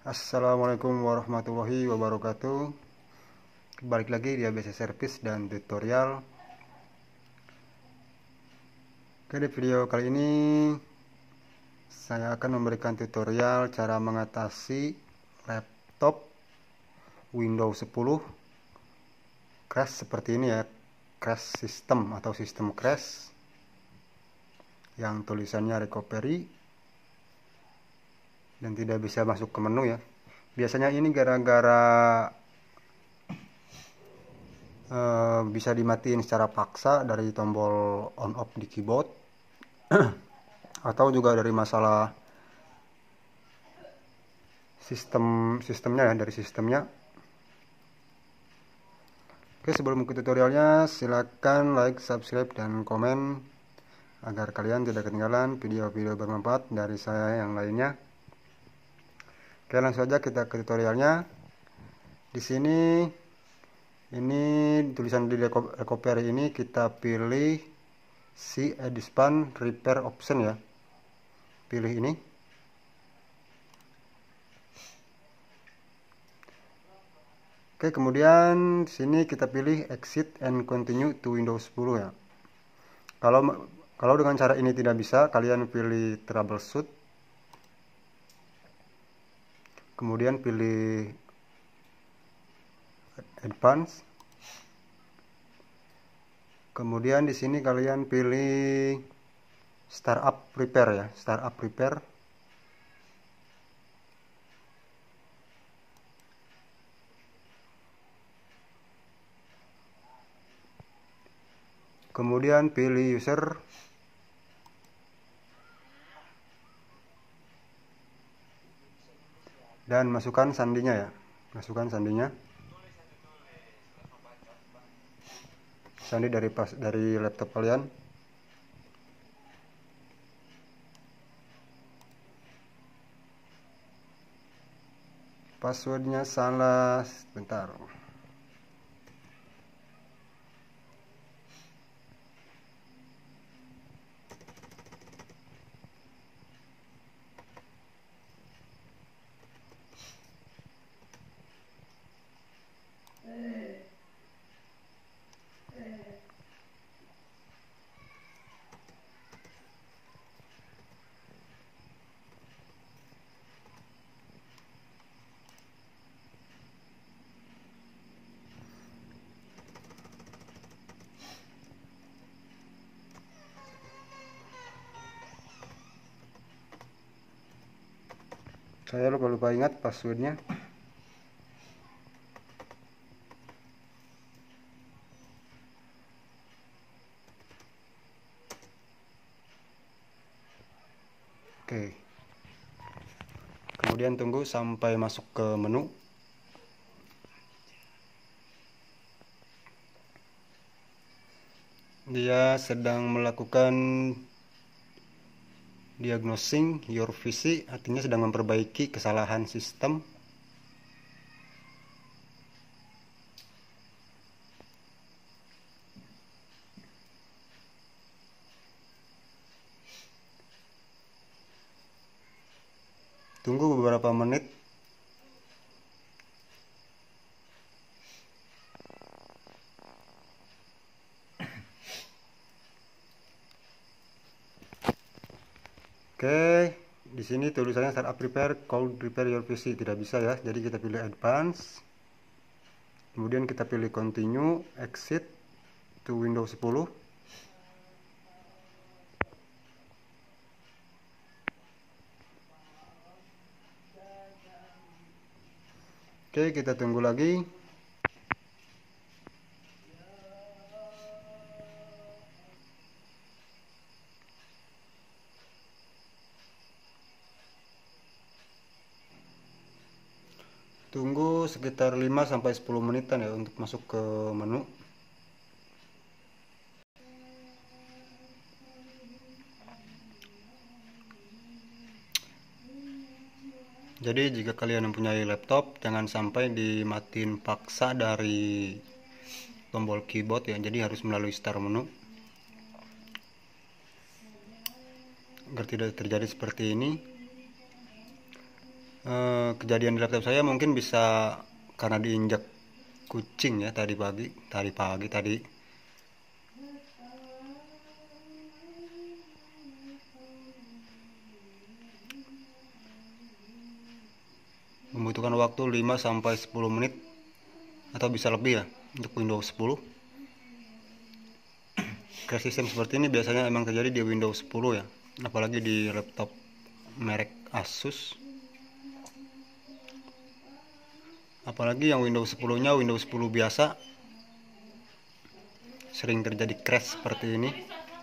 Assalamualaikum warahmatullahi wabarakatuh. Balik lagi di ABC Service dan tutorial. Oke, di video kali ini saya akan memberikan tutorial cara mengatasi laptop Windows 10 crash seperti ini ya. Crash system atau sistem crash yang tulisannya recovery dan tidak bisa masuk ke menu ya. Biasanya ini gara-gara bisa dimatiin secara paksa dari tombol on off di keyboard atau juga dari masalah sistemnya ya, dari sistemnya. Oke, sebelum ke tutorialnya silakan like, subscribe, dan komen agar kalian tidak ketinggalan video-video bermanfaat dari saya yang lainnya. Oke, langsung saja kita ke tutorialnya. Di sini tulisan di recovery ini kita pilih si Edispan repair option ya. Pilih ini. Oke, kemudian di sini kita pilih exit and continue to Windows 10 ya. Kalau dengan cara ini tidak bisa, kalian pilih troubleshoot. Kemudian pilih advance. Kemudian di sini kalian pilih startup repair ya, startup repair. Kemudian pilih user. Dan masukkan sandinya ya. Masukkan sandinya. Sandi dari laptop kalian. Passwordnya salah, bentar. Saya lupa ingat passwordnya. Oke. Kemudian tunggu sampai masuk ke menu. Dia sedang melakukan diagnosing your PC, artinya sedang memperbaiki kesalahan sistem. Tunggu beberapa menit. Oke, di sini tulisannya startup repair, could repair your PC, tidak bisa ya. Jadi kita pilih advance. Kemudian kita pilih continue, exit to Windows 10. Oke, kita tunggu lagi. Tunggu sekitar 5-10 menitan ya untuk masuk ke menu. Jadi jika kalian mempunyai laptop, jangan sampai dimatiin paksa dari tombol keyboard ya. Jadi harus melalui start menu agar tidak terjadi seperti ini. Kejadian di laptop saya mungkin bisa karena diinjak kucing ya tadi pagi tadi. Membutuhkan waktu 5-10 menit atau bisa lebih ya untuk Windows 10. Crash system seperti ini biasanya emang terjadi di Windows 10 ya, apalagi di laptop merek Asus. Apalagi yang Windows 10-nya Windows 10 biasa sering terjadi crash seperti ini.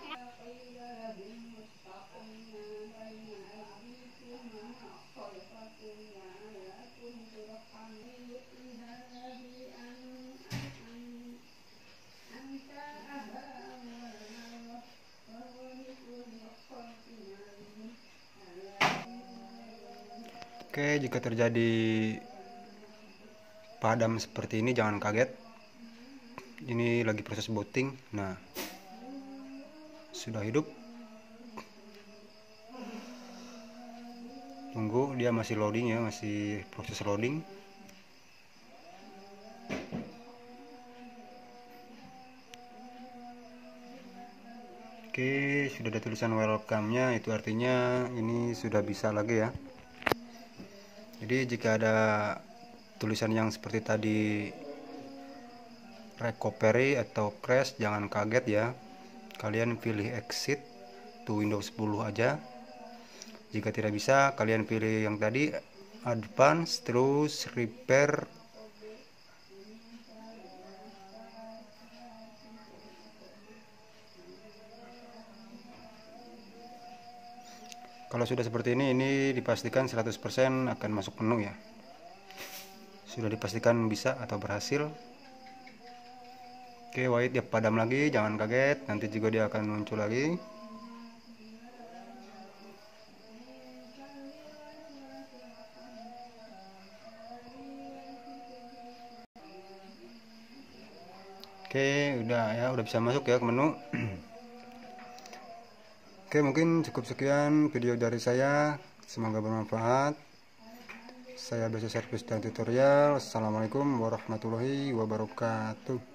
Oke, jika terjadi padam seperti ini jangan kaget. Ini lagi proses booting. Nah, sudah hidup. Tunggu, dia masih loading ya, masih proses loading. Oke, sudah ada tulisan welcome-nya, itu artinya ini sudah bisa lagi ya. Jadi jika ada tulisan yang seperti tadi recovery atau crash, jangan kaget ya. Kalian pilih exit to Windows 10 aja. Jika tidak bisa, kalian pilih yang tadi advance, terus repair. Kalau sudah seperti ini dipastikan 100% akan masuk menu ya. Sudah dipastikan bisa atau berhasil. Oke, white dia padam lagi, jangan kaget, nanti juga dia akan muncul lagi. Oke, udah bisa masuk ya ke menu. Oke, mungkin cukup sekian video dari saya. Semoga bermanfaat. Saya Besi Servis dan Tutorial. Assalamualaikum warahmatullahi wabarakatuh.